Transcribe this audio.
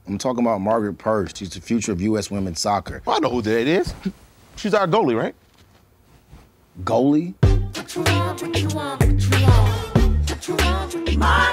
I'm talking about Margaret Purce. She's the future of U.S. women's soccer. Well, I know who that is. She's our goalie, right? Goalie?